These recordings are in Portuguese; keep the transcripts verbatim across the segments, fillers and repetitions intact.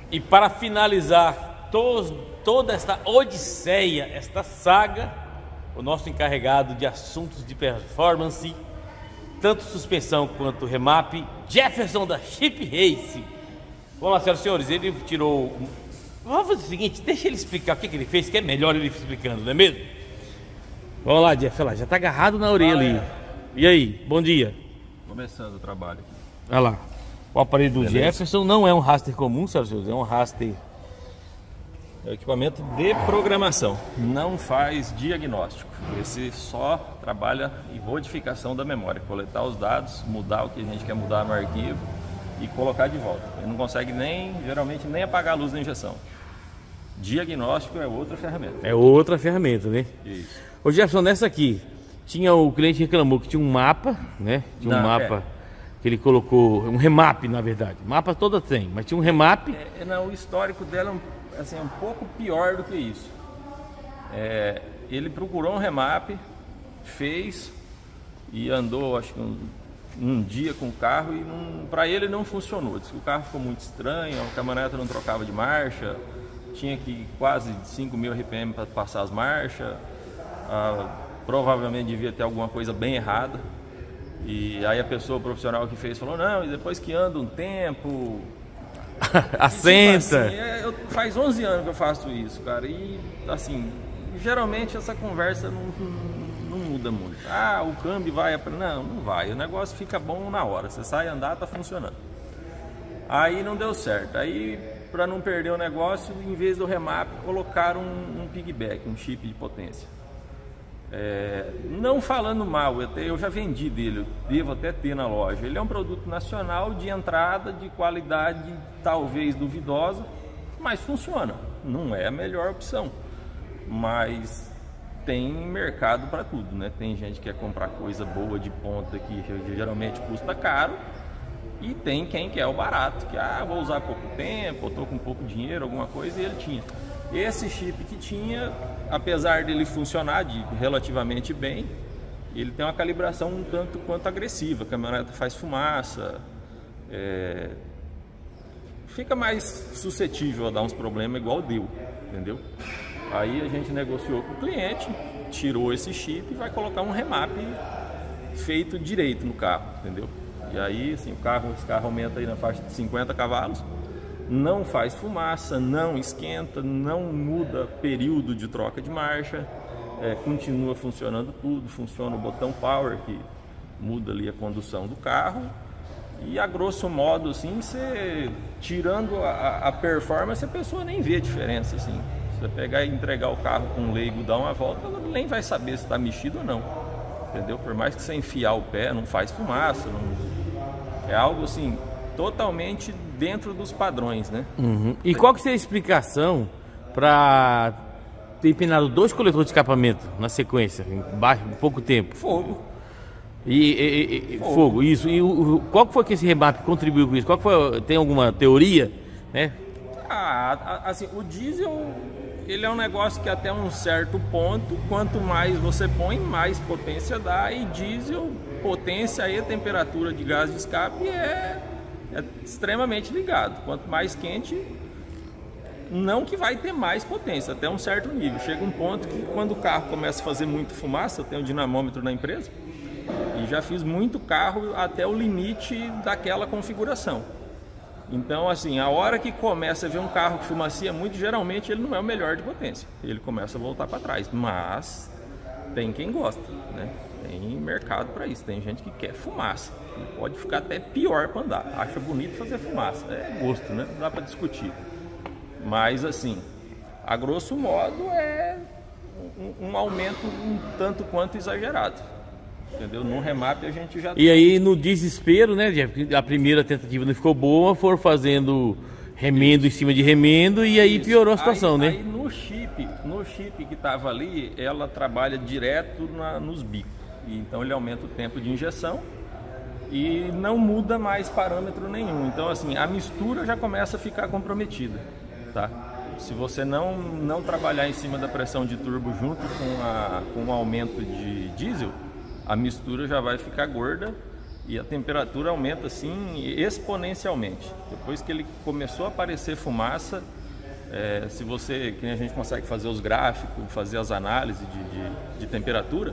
E para finalizar tos, toda esta odisseia, esta saga, o nosso encarregado de assuntos de performance, tanto suspensão quanto remap, Jefferson da Chip Race. Vamos lá, senhoras e senhores, ele tirou... Vamos fazer o seguinte, deixa ele explicar o que, que ele fez, que é melhor ele explicando, não é mesmo? Vamos lá, Jeff, lá, já tá agarrado na orelha ali. E aí, bom dia. Começando o trabalho aqui. Olha lá. O aparelho do Beleza. Jefferson não é um raster comum, senhoras e senhores, é um raster... É o equipamento de programação, não faz diagnóstico. Esse só trabalha em modificação da memória, coletar os dados, mudar o que a gente quer mudar no arquivo e colocar de volta. Ele não consegue nem, geralmente, nem apagar a luz da injeção. Diagnóstico é outra ferramenta. É outra ferramenta, né? Isso. Ô Jefferson, nessa aqui, tinha o cliente reclamou que tinha um mapa, né? Tinha um Não, mapa é. que ele colocou, um remap na verdade. Mapa toda tem, mas tinha um remap. É, não, o histórico dela é um, assim, um pouco pior do que isso. É, ele procurou um remap, fez e andou, acho que um, um dia com o carro e para ele não funcionou. Disse que o carro ficou muito estranho, a caminhonete não trocava de marcha, tinha que quase cinco mil R P M para passar as marchas. Ah, provavelmente devia ter alguma coisa bem errada. E aí a pessoa profissional que fez falou, não, e depois que anda um tempo... Assenta. Assim, é, eu, faz onze anos que eu faço isso, cara. E assim, geralmente essa conversa não, não, não muda muito. Ah, o câmbio vai... Não, não vai. O negócio fica bom na hora. Você sai andar, tá funcionando. Aí não deu certo. Aí, para não perder o negócio, em vez do remap, colocaram um, um piggyback, um chip de potência. É, não falando mal, eu, te, eu já vendi dele, eu devo até ter na loja. Ele é um produto nacional de entrada, de qualidade talvez duvidosa, mas funciona. Não é a melhor opção, mas tem mercado para tudo, né? Tem gente que quer comprar coisa boa de ponta que geralmente custa caro, e tem quem quer o barato, que ah, vou usar pouco tempo, eu tô com pouco dinheiro, alguma coisa, e ele tinha. Esse chip que tinha, apesar dele funcionar de relativamente bem, ele tem uma calibração um tanto quanto agressiva. A caminhonete faz fumaça, é... fica mais suscetível a dar uns problemas igual deu, entendeu? Aí a gente negociou com o cliente, tirou esse chip e vai colocar um remap feito direito no carro, entendeu? E aí, assim, o carro, esse carro aumenta aí na faixa de cinquenta cavalos. Não faz fumaça, não esquenta, não muda período de troca de marcha, é, continua funcionando tudo, funciona o botão power que muda ali a condução do carro e a grosso modo assim, você, tirando a, a performance, a pessoa nem vê a diferença assim. Se você pegar e entregar o carro com um leigo, dar uma volta, ela nem vai saber se está mexido ou não, entendeu? Por mais que você enfiar o pé, não faz fumaça, não... é algo assim totalmente dentro dos padrões, né? Uhum. E qual que seria a explicação para ter empinado dois coletores de escapamento na sequência, em baixo, em pouco tempo? Fogo. E, e, e fogo. fogo, isso. E o, qual que foi que esse remap contribuiu com isso? Qual que foi, tem alguma teoria, né? Ah, assim, o diesel, ele é um negócio que até um certo ponto, quanto mais você põe, mais potência dá, e diesel, potência e temperatura de gás de escape é é extremamente ligado. Quanto mais quente, não que vai ter mais potência, até um certo nível. Chega um ponto que quando o carro começa a fazer muito fumaça, eu tenho um dinamômetro na empresa e já fiz muito carro até o limite daquela configuração. Então, assim, a hora que começa a ver um carro que fumacia muito, geralmente ele não é o melhor de potência, ele começa a voltar para trás, mas tem quem gosta, né? Tem mercado para isso, tem gente que quer fumaça, pode ficar até pior para andar, acha bonito fazer fumaça, é gosto, né? Não dá para discutir, mas assim, a grosso modo é um, um aumento um tanto quanto exagerado, entendeu? No remap a gente já... E aí no desespero, né, Jeff, a primeira tentativa não ficou boa, foram fazendo remendo em cima de remendo e aí piorou a situação, aí, né? Aí no chip, no chip que estava ali, ela trabalha direto na, nos bicos. Então ele aumenta o tempo de injeção e não muda mais parâmetro nenhum. Então assim, a mistura já começa a ficar comprometida, tá? Se você não, não trabalhar em cima da pressão de turbo junto com, a, com o aumento de diesel, a mistura já vai ficar gorda e a temperatura aumenta assim exponencialmente. Depois que ele começou a aparecer fumaça, é, se você, que a gente consegue fazer os gráficos, fazer as análises de, de, de temperatura,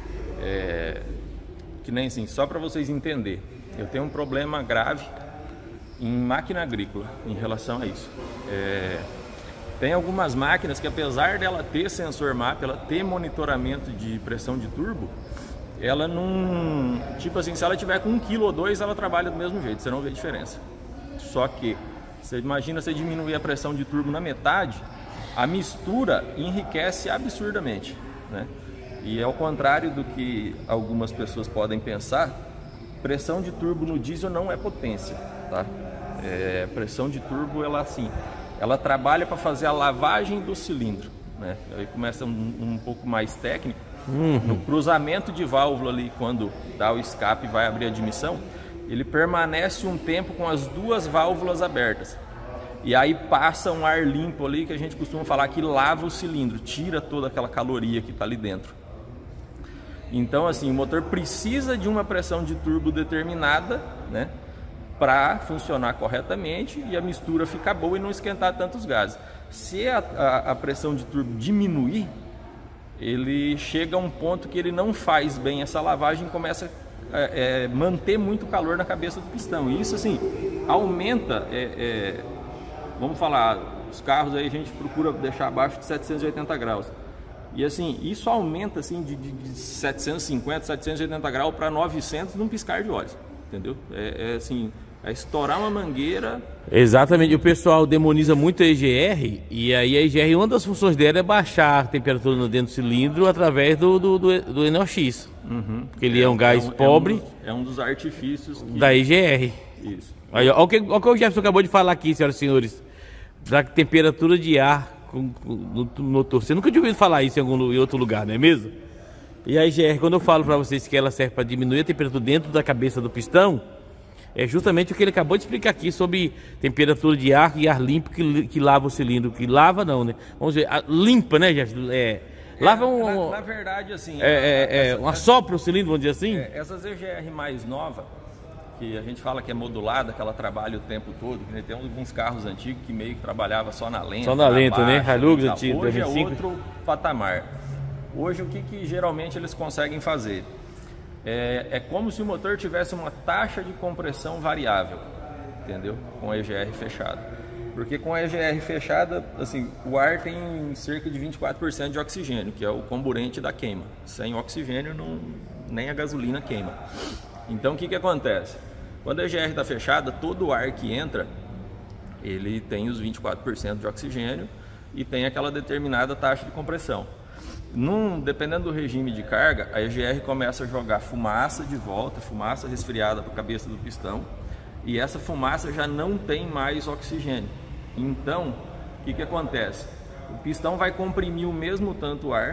é, que nem assim, só para vocês entenderem, eu tenho um problema grave em máquina agrícola em relação a isso. É, tem algumas máquinas que, apesar dela ter sensor M A P, ela ter monitoramento de pressão de turbo, ela não, tipo assim, se ela tiver com um quilo ou dois, ela trabalha do mesmo jeito, você não vê diferença. Só que você imagina você diminuir a pressão de turbo na metade, a mistura enriquece absurdamente, né? E ao contrário do que algumas pessoas podem pensar, pressão de turbo no diesel não é potência, tá? É, pressão de turbo, ela assim, ela trabalha para fazer a lavagem do cilindro, né? Aí começa um, um pouco mais técnico. Uhum. No cruzamento de válvula ali, quando dá o escape e vai abrir a admissão, ele permanece um tempo com as duas válvulas abertas. E aí passa um ar limpo ali, que a gente costuma falar que lava o cilindro, tira toda aquela caloria que está ali dentro. Então assim, o motor precisa de uma pressão de turbo determinada, né, para funcionar corretamente e a mistura ficar boa e não esquentar tantos gases. Se a, a, a pressão de turbo diminuir, ele chega a um ponto que ele não faz bem essa lavagem e começa a é, manter muito calor na cabeça do pistão. E isso assim, aumenta, é, é, vamos falar, os carros aí a gente procura deixar abaixo de setecentos e oitenta graus. E assim, isso aumenta assim de, de, de setecentos e cinquenta, setecentos e oitenta graus para novecentos num piscar de olhos, entendeu? É, é assim, é estourar uma mangueira. Exatamente, o pessoal demoniza muito a E G R, e aí a E G R, uma das funções dela é baixar a temperatura dentro do cilindro através do, do, do, do N O X, uhum. Porque ele é, é um gás é um, pobre. É um, dos, é um dos artifícios que... da E G R. Isso. Aí, ó, o que, o que o Jefferson acabou de falar aqui, senhoras e senhores, da temperatura de ar com, com, no, no motor. Você nunca tinha ouvido falar isso em, algum, em outro lugar, não é mesmo? E a E G R, quando eu falo para vocês que ela serve para diminuir a temperatura dentro da cabeça do pistão, é justamente o que ele acabou de explicar aqui sobre temperatura de ar e ar limpo que, que lava o cilindro. Que lava não, né? Vamos dizer, limpa, né, Jefferson? É, lava um... Na, na verdade, assim... É, é, é, uma sopra o cilindro, vamos dizer assim? É, essas E G R mais novas, que a gente fala que é modulada, que ela trabalha o tempo todo, que tem alguns carros antigos que meio que trabalhava só na lenta. Só na lenta, né? Hilux antigo. Hoje é outro patamar. Hoje o que, que geralmente eles conseguem fazer? É, é como se o motor tivesse uma taxa de compressão variável, entendeu? Com a E G R fechada. Porque com a E G R fechada, assim, o ar tem cerca de vinte e quatro por cento de oxigênio, que é o comburente da queima. Sem oxigênio, não, nem a gasolina queima. Então, o que, que acontece? Quando a E G R está fechada, todo o ar que entra, ele tem os vinte e quatro por cento de oxigênio e tem aquela determinada taxa de compressão. Num, dependendo do regime de carga, a E G R começa a jogar fumaça de volta, fumaça resfriada para a cabeça do pistão, e essa fumaça já não tem mais oxigênio. Então, o que, que acontece? O pistão vai comprimir o mesmo tanto ar,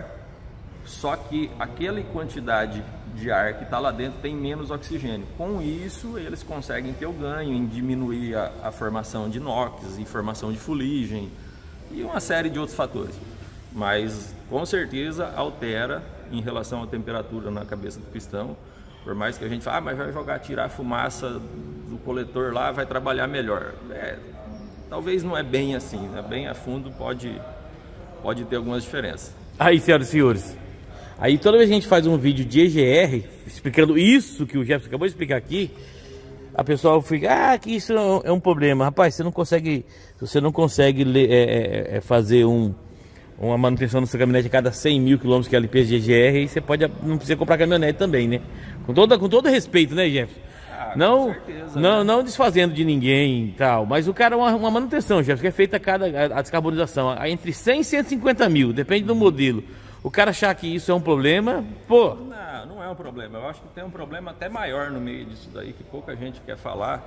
só que aquela quantidade de ar que está lá dentro tem menos oxigênio. Com isso, eles conseguem ter o ganho em diminuir a, a formação de NOx, e formação de fuligem e uma série de outros fatores. Mas com certeza altera em relação à temperatura na cabeça do pistão. Por mais que a gente fale, ah, mas vai jogar, tirar a fumaça do coletor lá, vai trabalhar melhor. É, talvez não é bem assim, né? Bem a fundo pode, pode ter algumas diferenças. Aí, senhoras e senhores, aí toda vez que a gente faz um vídeo de E G R, explicando isso que o Jefferson acabou de explicar aqui, a pessoa fica, ah, que isso é um problema. Rapaz, você não consegue, você não consegue é, é, fazer um... uma manutenção no seu caminhonete a cada cem mil quilômetros, que é a limpeza de E G R, e você pode, não precisa comprar caminhonete também, né? Com, toda, com todo respeito, né, Jefferson? Ah, não, certeza, não, né? Não desfazendo de ninguém e tal, mas o cara, uma, uma manutenção, Jefferson, que é feita a cada, a, a descarbonização, a, entre cem e cento e cinquenta mil, depende do modelo. O cara achar que isso é um problema, pô... Não, não é um problema, eu acho que tem um problema até maior no meio disso daí, que pouca gente quer falar,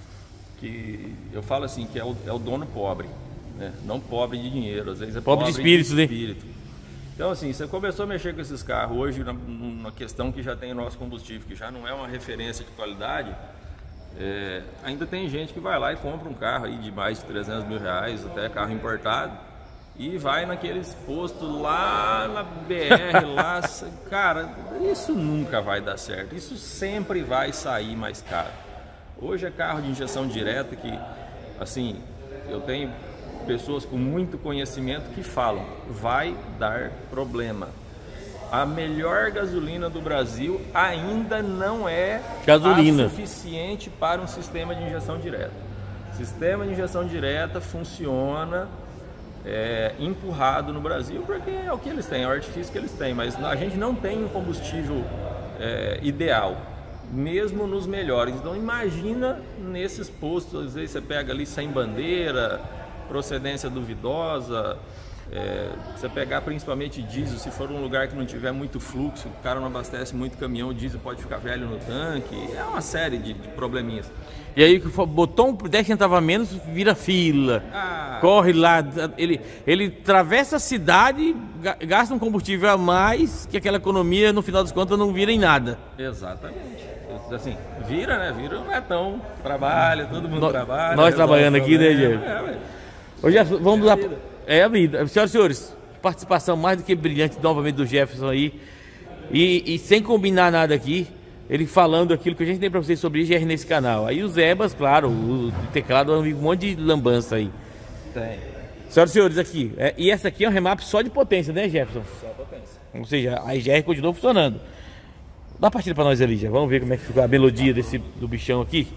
que eu falo assim, que é o, é o dono pobre. É, não pobre de dinheiro, às vezes é pobre, pobre de espírito, de espírito. Né? Então assim, você começou a mexer com esses carros hoje na, na questão que já tem o nosso combustível, que já não é uma referência de qualidade, é, ainda tem gente que vai lá e compra um carro aí de mais de trezentos mil reais, até carro importado, e vai naqueles postos lá na B R, lá, cara, isso nunca vai dar certo, isso sempre vai sair mais caro. Hoje é carro de injeção direta que, assim, eu tenho pessoas com muito conhecimento que falam, vai dar problema. A melhor gasolina do Brasil ainda não é gasolina a suficiente para um sistema de injeção direta. O sistema de injeção direta funciona É, empurrado no Brasil, porque é o que eles têm, é o artifício que eles têm, mas a gente não tem um combustível é, ideal, mesmo nos melhores. Então imagina nesses postos, às vezes você pega ali sem bandeira, procedência duvidosa, é, você pegar principalmente diesel, se for um lugar que não tiver muito fluxo, o cara não abastece muito caminhão, o diesel pode ficar velho no tanque, é uma série de, de probleminhas. E aí botou um dez centavos a menos, vira fila, ah. corre lá, ele, ele atravessa a cidade, gasta um combustível a mais, que aquela economia no final das contas não vira em nada. Exatamente. Assim, vira, né? Vira o netão, trabalha, todo mundo no, trabalha. Nós trabalhando aqui, né, Diego? É, Ô, Jefferson, vamos lá. É a vida. Senhoras e senhores, participação mais do que brilhante novamente do Jefferson aí. E, e sem combinar nada aqui, ele falando aquilo que a gente tem pra vocês sobre I G R nesse canal. Aí os Ebas, claro, o teclado, um monte de lambança aí. Tem. Senhoras e senhores, aqui. É, e essa aqui é um remap só de potência, né, Jefferson? Só potência. Ou seja, a I G R continuou funcionando. Dá a partida pra nós ali, já. Vamos ver como é que ficou a melodia desse, do bichão aqui.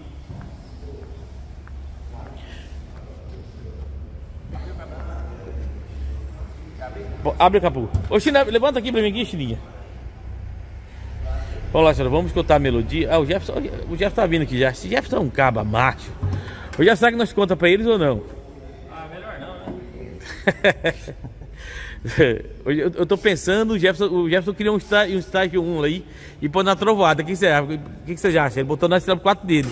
Abre o capô. Ô, China, levanta aqui pra mim aqui, Chininha. Vamos lá, senhora, vamos escutar a melodia. Ah, o Jefferson, o Jefferson tá vindo aqui já. Se Jefferson é um caba macho, o Jefferson, será que nós conta pra eles ou não? Ah, melhor não, né? eu, eu tô pensando, o Jefferson, o Jefferson queria um estágio, um estágio um aí e pôr na trovada. O que você acha? O que você acha? Ele botou na estrela quatro dele.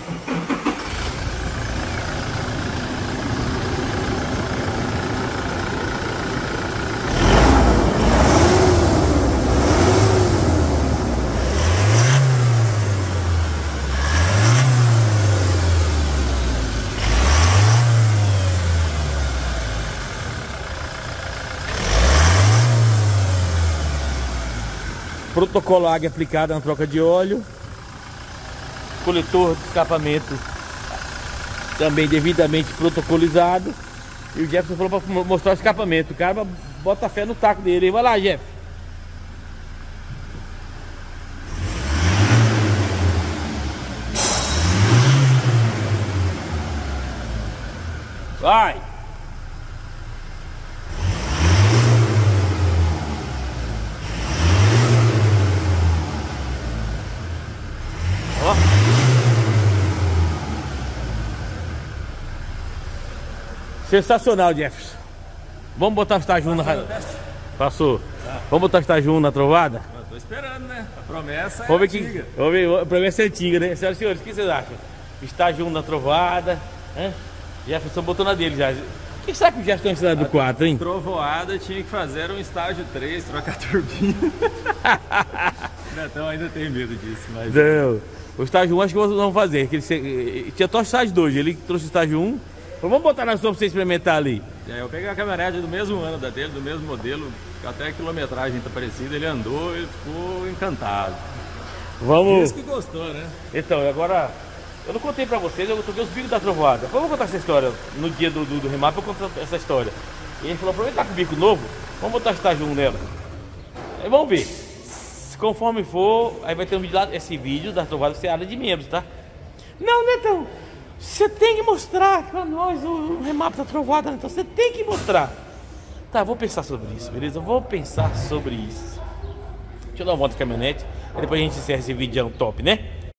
Protocolo águia aplicado na troca de óleo. Coletor de escapamento também devidamente protocolizado. E o Jefferson falou para mostrar o escapamento. O cara bota fé no taco dele. Vai lá, Jeff. Vai. Sensacional, Jefferson. Vamos botar o estágio um na... Passou. Tá. Vamos botar o estágio um na trovada? Eu tô esperando, né? A promessa é vamos ver antiga. Que... Vamos ver, a promessa é antiga, né? Senhoras e senhores, o que vocês acham? Estágio um na trovada. Hã? Jefferson botou na dele já. O que será que o Jefferson tem ensinado do quatro, hein? Trovoada tinha que fazer um estágio três, trocar turbina. Então ainda tem medo disso, mas... Não. O estágio um acho que nós vamos fazer. Que ele... Tinha só o estágio dois, ele trouxe o estágio um. Vamos botar na sua pra você experimentar ali. É, eu peguei a caminhonete do mesmo ano da dele, do mesmo modelo, até a quilometragem tá parecida, ele andou, ele ficou encantado. Vamos. Isso que gostou, né? Então, agora, eu não contei pra vocês, eu toquei os bicos da trovoada. Vamos contar essa história, no dia do, do, do remap eu conto essa história. E ele falou, aproveitar com o bico novo, vamos botar estágio um nela. Aí vamos ver. Conforme for, aí vai ter um vídeo lá, esse vídeo da trovada vai ser área de membros, tá? Não, Netão. Você tem que mostrar pra nós o remap da trovada, então você tem que mostrar. Tá, vou pensar sobre isso, beleza? Eu vou pensar sobre isso. Deixa eu dar uma volta de caminhonete, e depois a gente encerra esse vídeo top, né?